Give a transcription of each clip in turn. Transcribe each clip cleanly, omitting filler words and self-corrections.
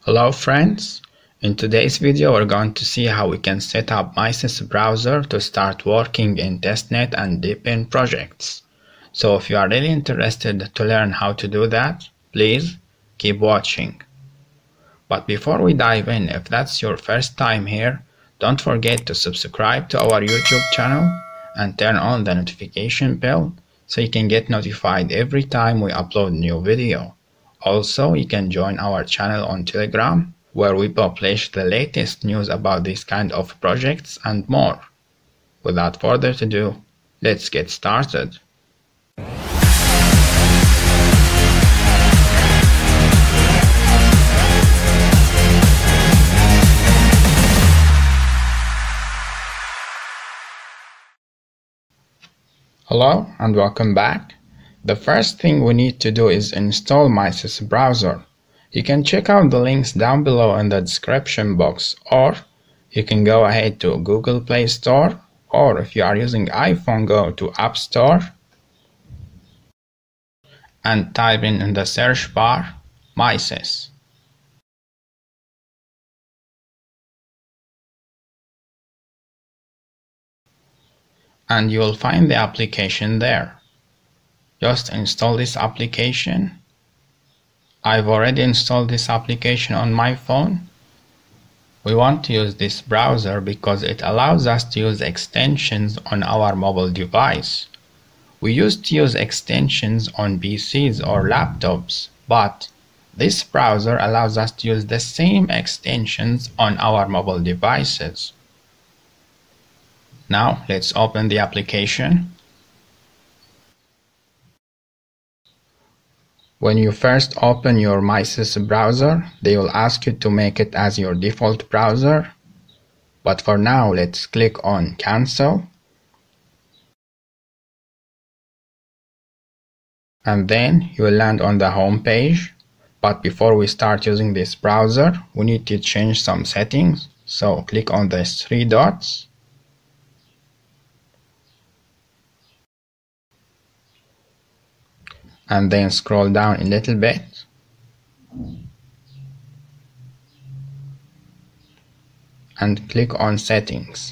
Hello friends, in today's video we're going to see how we can set up MetaMask browser to start working in testnet and deepin projects. So if you are really interested to learn how to do that, please keep watching. But before we dive in, if that's your first time here, don't forget to subscribe to our YouTube channel and turn on the notification bell so you can get notified every time we upload new video. Also, you can join our channel on Telegram, where we publish the latest news about this kind of projects and more. Without further ado, let's get started. Hello and welcome back. The first thing we need to do is install MetaMask browser. You can check out the links down below in the description box, or you can go ahead to Google Play Store, or if you are using iPhone, go to App Store and type in the search bar MetaMask. And you will find the application there. Just install this application. I've already installed this application on my phone. We want to use this browser because it allows us to use extensions on our mobile device. We used to use extensions on PCs or laptops, but this browser allows us to use the same extensions on our mobile devices. Now let's open the application. When you first open your MetaMask browser, they will ask you to make it as your default browser. But for now, let's click on Cancel. And then you will land on the home page. But before we start using this browser, we need to change some settings. So click on the three dots. And then scroll down a little bit and click on Settings.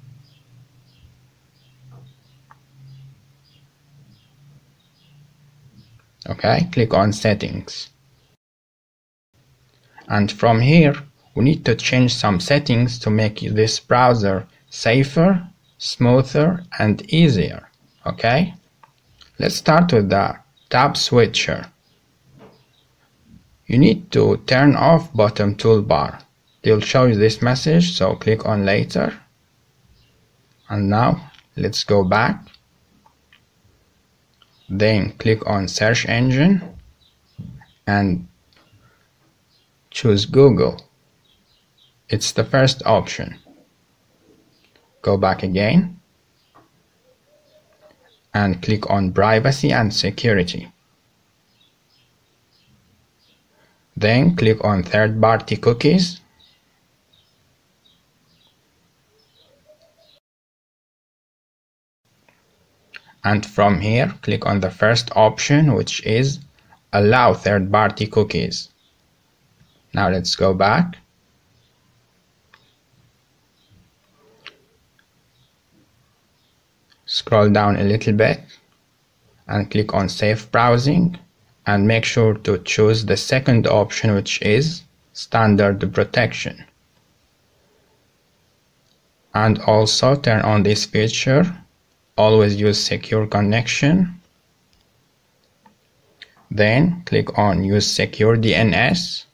Okay, click on Settings. And from here, we need to change some settings to make this browser safer, smoother, and easier. Okay, let's start with the tab switcher. You need to turn off bottom toolbar. They'll show you this message, so click on Later. And now let's go back. Then click on Search Engine and choose Google. It's the first option. Go back again and click on Privacy and Security. Then click on Third-party cookies. And from here, click on the first option, which is Allow third-party cookies. Now let's go back. Scroll down a little bit and click on Safe Browsing, and make sure to choose the second option, which is Standard Protection. And also turn on this feature, always use secure connection. Then click on Use Secure DNS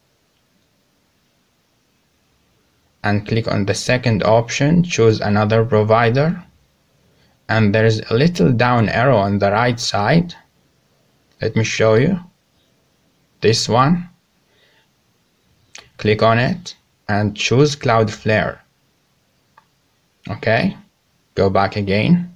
and click on the second option, choose another provider. And there is a little down arrow on the right side. Let me show you. This one. Click on it and choose Cloudflare. Okay, go back again.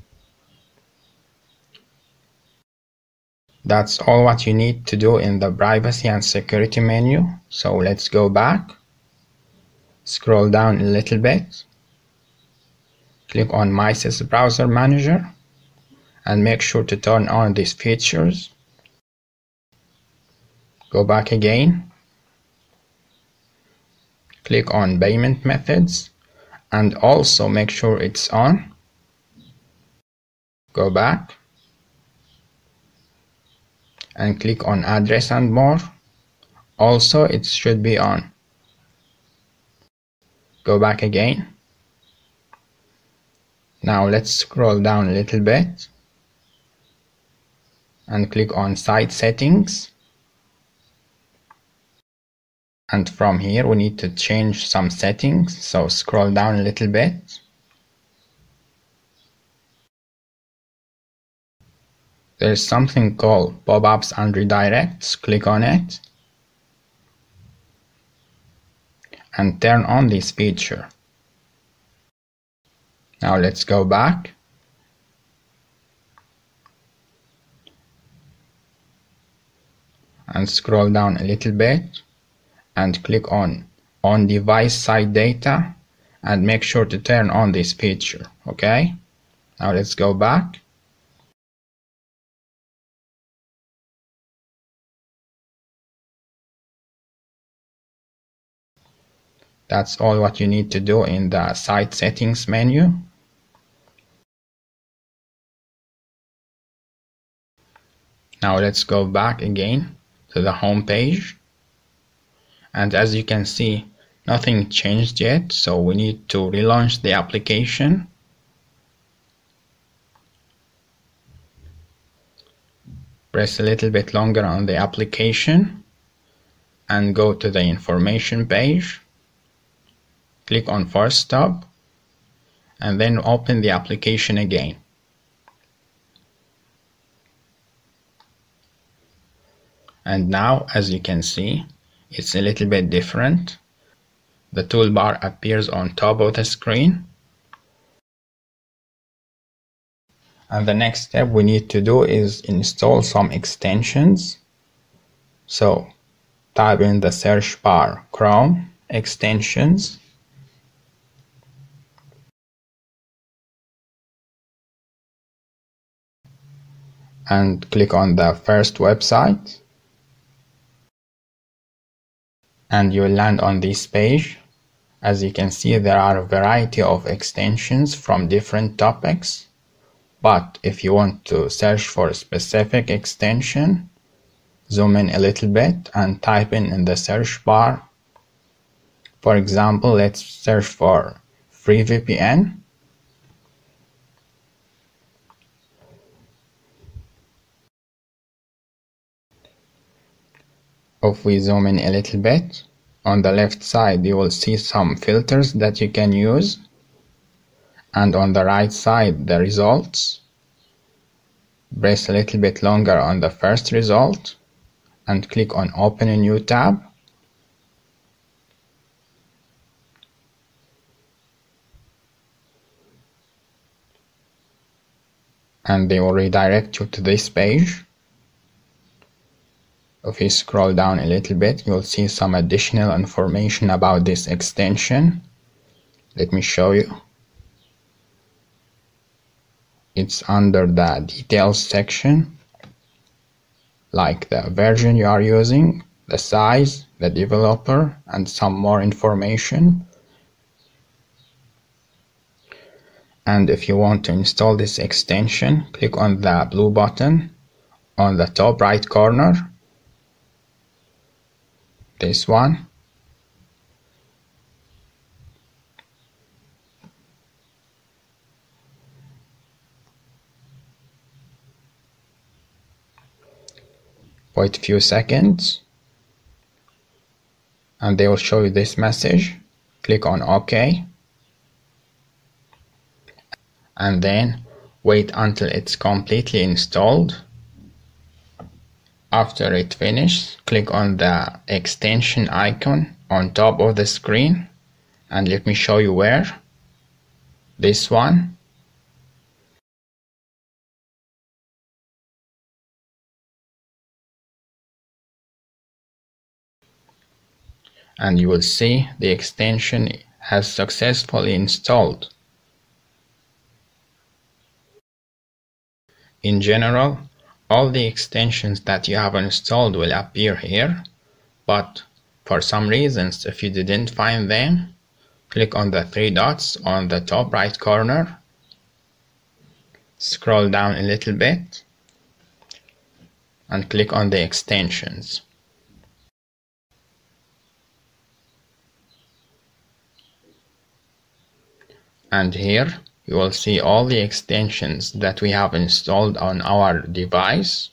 That's all what you need to do in the privacy and security menu. So let's go back. Scroll down a little bit. Click on MetaMask Browser Manager and make sure to turn on these features. Go back again click on payment methods and also make sure it's on. Go back and click on address and more. Also it should be on. Go back again. Now let's scroll down a little bit and click on site settings. And from here we need to change some settings, so scroll down a little bit. There's something called pop-ups and redirects. Click on it and turn on this feature. Now let's go back and scroll down a little bit and click on device site data and make sure to turn on this feature. Okay, now let's go back. That's all what you need to do in the site settings menu. Now let's go back again to the home page. And as you can see, nothing changed yet, so we need to relaunch the application. Press a little bit longer on the application and go to the information page. Click on Force Stop and then open the application again. And now, as you can see, it's a little bit different. The toolbar appears on top of the screen. And the next step we need to do is install some extensions. So type in the search bar Chrome extensions. And click on the first website. And you will land on this page. As you can see, there are a variety of extensions from different topics. But if you want to search for a specific extension, zoom in a little bit and type in the search bar. For example, let's search for free VPN. If we zoom in a little bit, on the left side you will see some filters that you can use, and on the right side the results. Press a little bit longer on the first result and click on open a new tab. And they will redirect you to this page. If you scroll down a little bit, you'll see some additional information about this extension. Let me show you. It's under the details section, like the version you are using, the size, the developer, and some more information. And if you want to install this extension, click on the blue button on the top right corner. This one. Wait a few seconds and they will show you this message. Click on OK and then wait until it's completely installed. After it finishes, click on the extension icon on top of the screen and let me show you where. This one. And you will see the extension has successfully installed. In general, all the extensions that you have installed will appear here, but For some reasons, if you didn't find them, click on the three dots on the top right corner, scroll down a little bit, and click on the extensions. And here you will see all the extensions that we have installed on our device.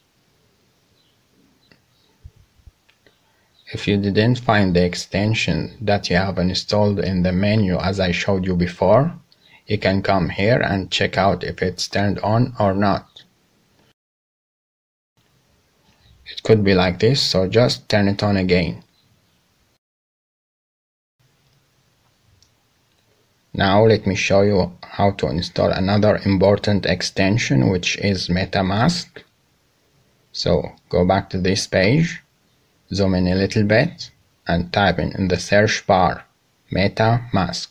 If you didn't find the extension that you have installed in the menu as I showed you before, you can come here and check out if it's turned on or not. It could be like this, so just turn it on again. Now let me show you how to install another important extension, which is MetaMask. So go back to this page, zoom in a little bit, and type in the search bar MetaMask.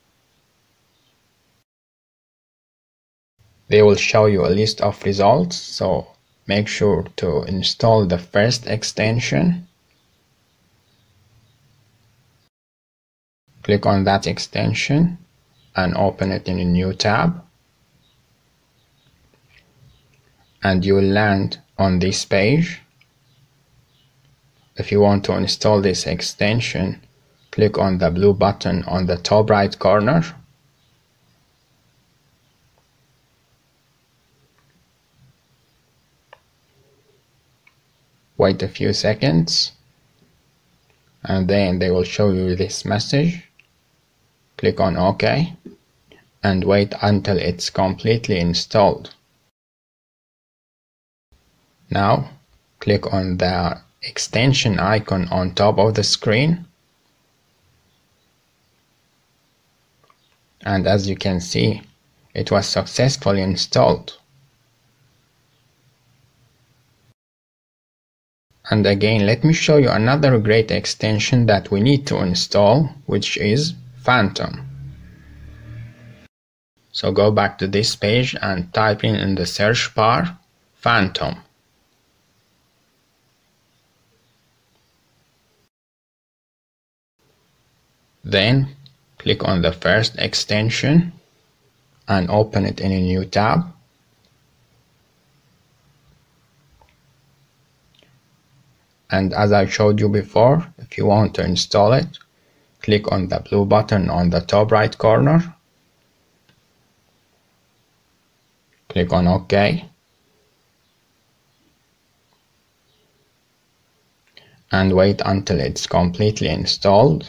They will show you a list of results, so make sure to install the first extension. Click on that extension and open it in a new tab, and you will land on this page. If you want to install this extension, click on the blue button on the top right corner. Wait a few seconds, and then they will show you this message. Click on OK and wait until it's completely installed. Now click on the extension icon on top of the screen, and as you can see, it was successfully installed. And again, let me show you another great extension that we need to install, which is Phantom. So go back to this page and type in the search bar Phantom. Then click on the first extension and open it in a new tab. And as I showed you before, if you want to install it, click on the blue button on the top right corner. Click on OK. And wait until it's completely installed.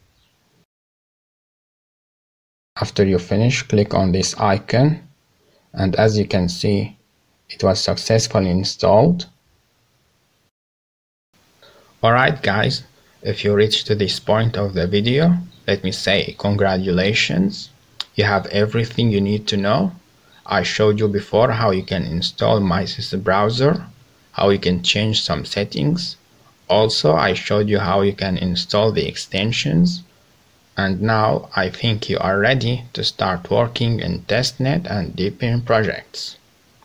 After you finish, click on this icon, and as you can see, it was successfully installed. Alright guys, if you reached to this point of the video, let me say congratulations. You have everything you need to know. I showed you before how you can install MetaMask browser, how you can change some settings. Also, I showed you how you can install the extensions. And now I think you are ready to start working in testnet and deepen projects.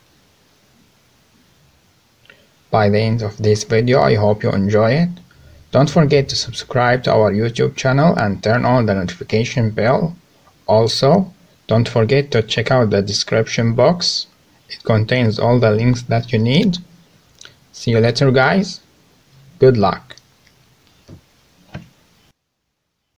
By the end of this video, I hope you enjoy it. Don't forget to subscribe to our YouTube channel and turn on the notification bell. Also, don't forget to check out the description box. It contains all the links that you need. See you later guys. Good luck.